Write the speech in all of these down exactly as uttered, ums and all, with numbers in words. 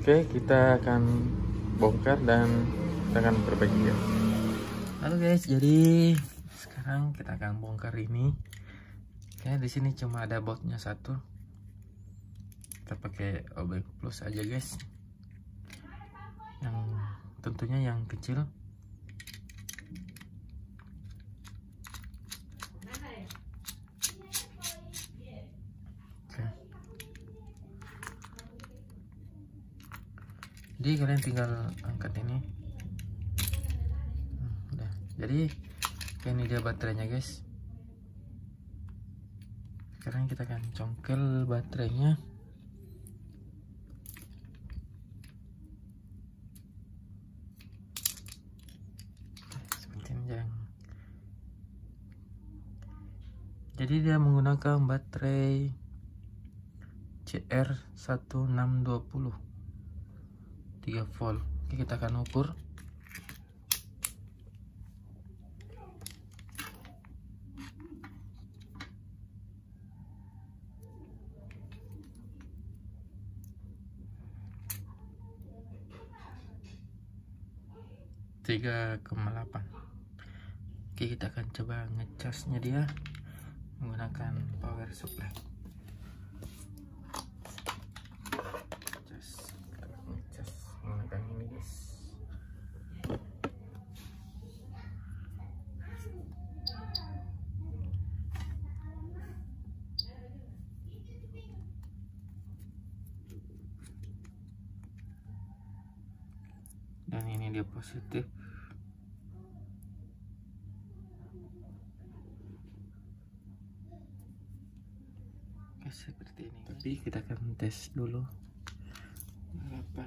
Oke, kita akan bongkar dan kita akan perbaiki ya. Halo guys, jadi sekarang kita akan bongkar ini. Oke, di sini cuma ada bautnya satu. Kita pakai obeng plus aja guys. Yang tentunya yang kecil. Oke. Jadi kalian tinggal angkat ini. Hmm, udah. Jadi ini dia baterainya guys. Sekarang kita akan congkel baterainya. Jadi dia menggunakan baterai C R satu enam dua nol tiga volt. Oke, kita akan ukur. tiga koma delapan. Oke, kita akan coba ngecasnya dia menggunakan power supply. Cas, ngecas menggunakan ini guys. Dan ini dia positif. Seperti ini, tapi kita akan tes dulu apa.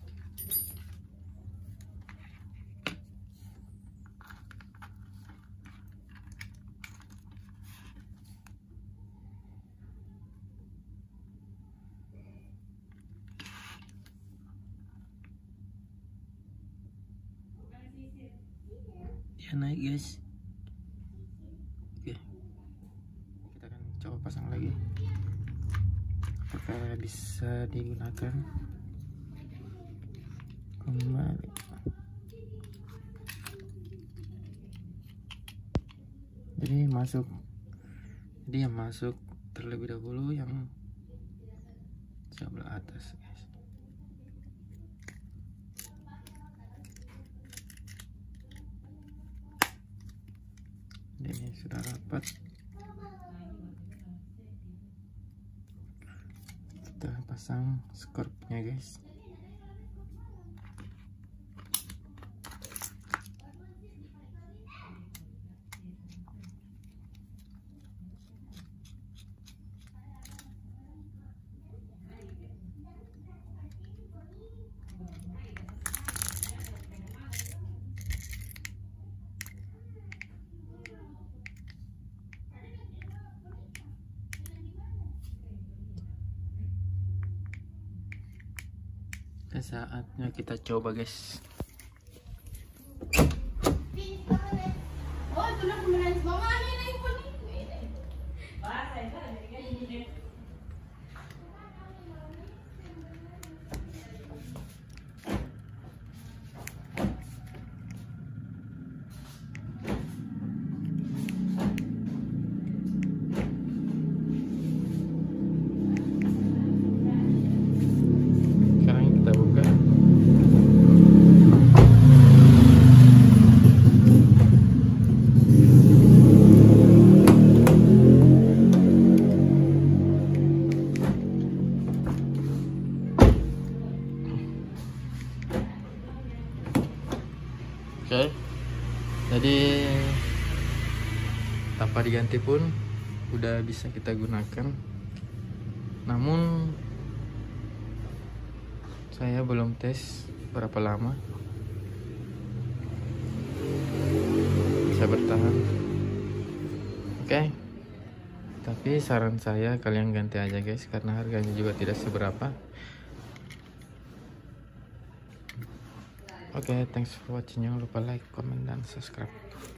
Dia naik guys. Oke, kita akan coba pasang lagi. Apakah bisa digunakan kembali? Jadi masuk, jadi yang masuk terlebih dahulu yang sebelah atas guys. Ini sudah rapat. Kita pasang skorpnya guys. Saatnya kita coba guys. Oke, jadi tanpa diganti pun udah bisa kita gunakan. Namun saya belum tes berapa lama bisa bertahan. Oke, tapi saran saya kalian ganti aja guys, karena harganya juga tidak seberapa. Oke, okay, thanks for watching. Jangan lupa like, comment, dan subscribe.